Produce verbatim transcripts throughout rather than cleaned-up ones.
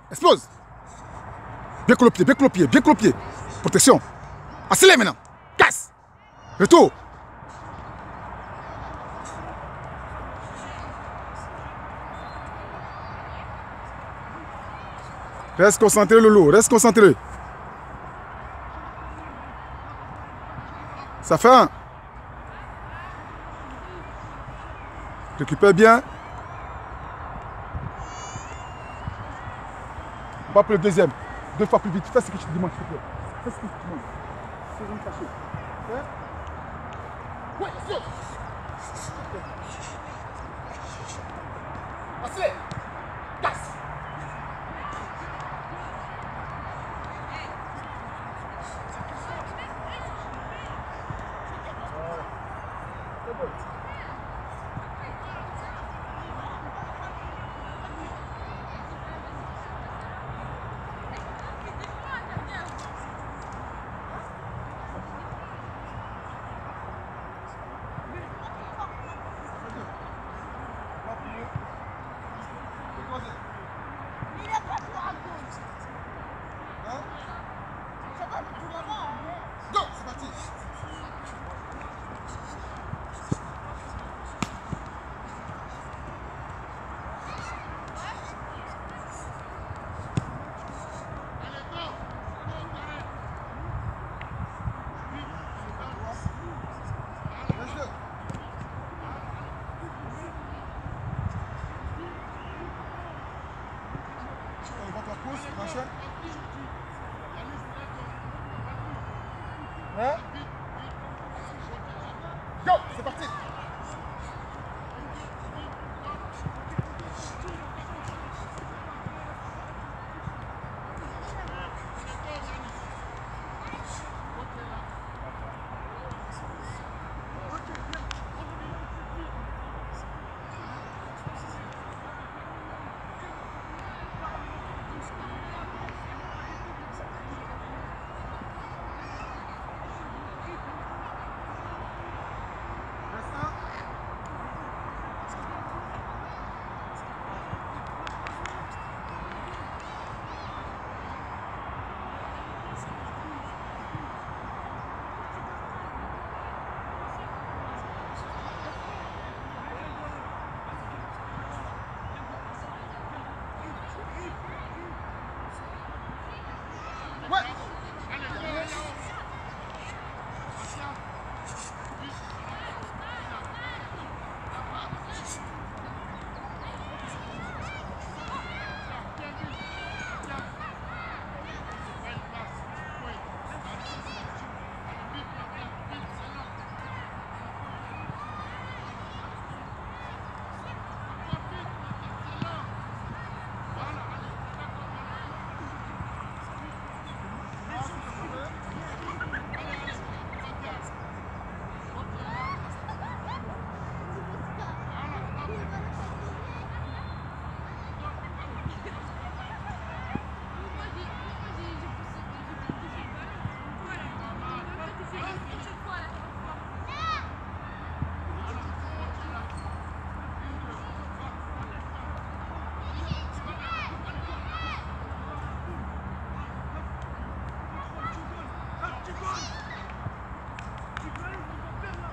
Explose. Bien que le pied, bien que le pied, bien que le pied. Protection. Accélère maintenant. Casse. Retour. Reste concentré, Lolo. Reste concentré. Ça fait un. Récupère bien. On va pour le deuxième. Deux fois plus vite. Fais ce que je te demande, s'il te plaît. Fais ce que je te demande. C'est une cachée. Hein? Ouais, sûr. Assez. Casse. C'est bon. Go, c'est parti. On va ta pause, machin. Hein? Go, c'est parti. Ouais.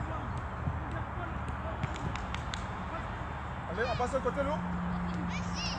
Allez, on passe au côté, l'eau.